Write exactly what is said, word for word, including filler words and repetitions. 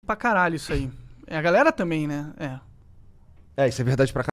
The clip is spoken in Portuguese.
pra caralho isso aí. É, a galera também, né? É. É, isso é verdade pra